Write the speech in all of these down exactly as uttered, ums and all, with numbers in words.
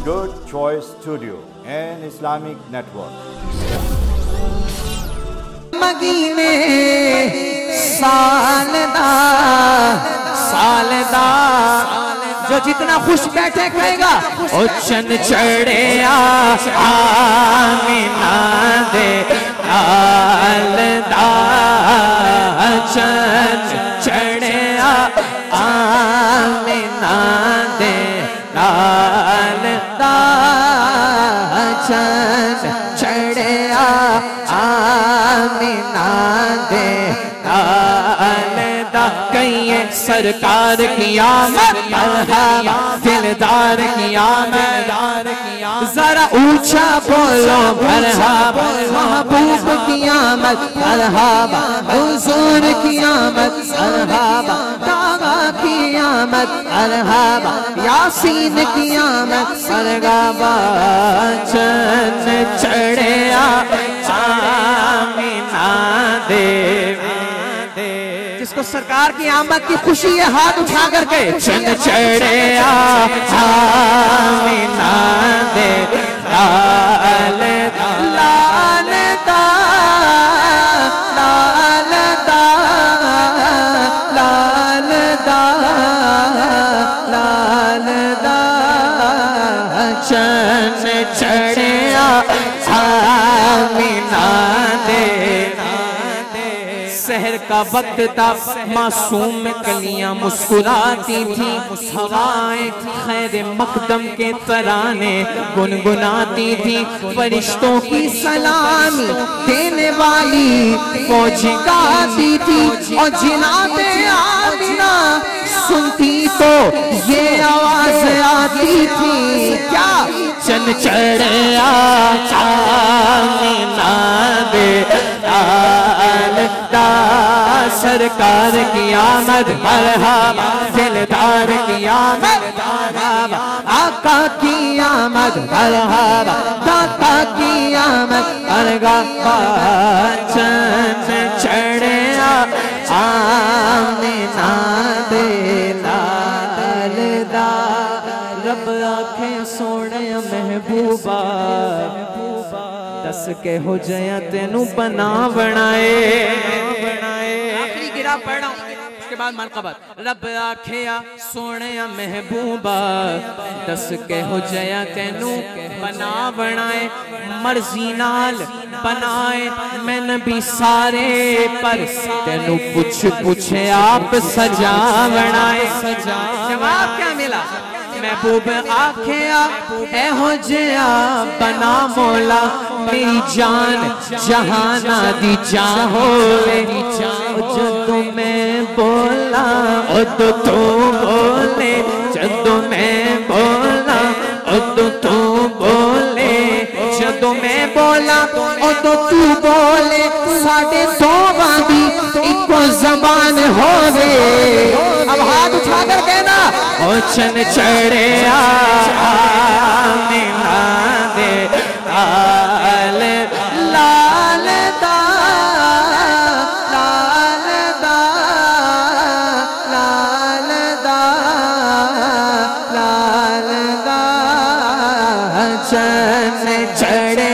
Good Choice Studio and Islamic Network. मगीने सालदा सालदा जो जितना खुश बैठे कहेगा ओ चन चढ़े आमीना दे सालदा चन चढ़े आमीना दे सालदा चन चढ़े आमीना दे सालदा कहिए सरकार की आमद मरहबा दिलदार की आमद जरा ऊंचा बोलो मरहबा महबूब की आमद मरहबा हुजूर की आमद मरहबा दागा की आमद मरहबा यासीन की आमद मरहबा चन चढ़े आमीना दे जिसको सरकार की आमद की खुशी है हाथ उठा करके चंद चढ़े आमीना दे लाल लाल दा लाल दा लाल दा लाल दा चंद चढ़े आमीना दे शहर का वक्त था मासूम कलियां मुस्कुराती थी हवाएं खैर मकदम के तराने गुनगुनाती थी फरिश्तों की सलामी देने वाली फौज गाती थी और जिनाते आमिना सुनती तो ये आवाज आती थी क्या चन चढ़े आमीना दे सरकार की आमद मरहबा दिलदार की आमद मरहबा आका की आमद मरहबा दाता की आमद मरहबा चन चढ़े आमीना दे लाल दा रब आखे सोने महबूबा दस के हो जया तेनू बना बनाए आखिरी गिरा पढ़ा उसके बाद मनकबत रब आखिया सोने महबूबा दस के हो जया तेनू बना बनाए मर्जी नाल बनाए मैं नबी सारे पर तेनू कुछ पूछे आप सजा बनाए सजा जवाब क्या मिला महबूब आखिया ए हो जया बना मौला मेरी जान जहाना दी चाहो जदों मैं बोला ओ तो तू बोले जदों मैं बोला ओ तो तू बोले जदों मैं बोला ओ तो तू बोले साढ़े दो बांधी इको जबान हो गए अब हाथ उठा कर कहना ओ चन चढ़े आमीना दे लाल लाल दा लाल दा लाल दा लाल दा चन चढ़े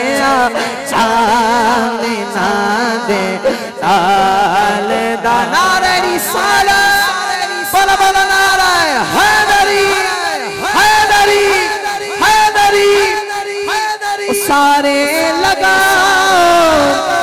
आमीना दे लाल दा नारे रिसाला बोला बोला नारा हैदरी हैदरी हैदरी सारे लगाओ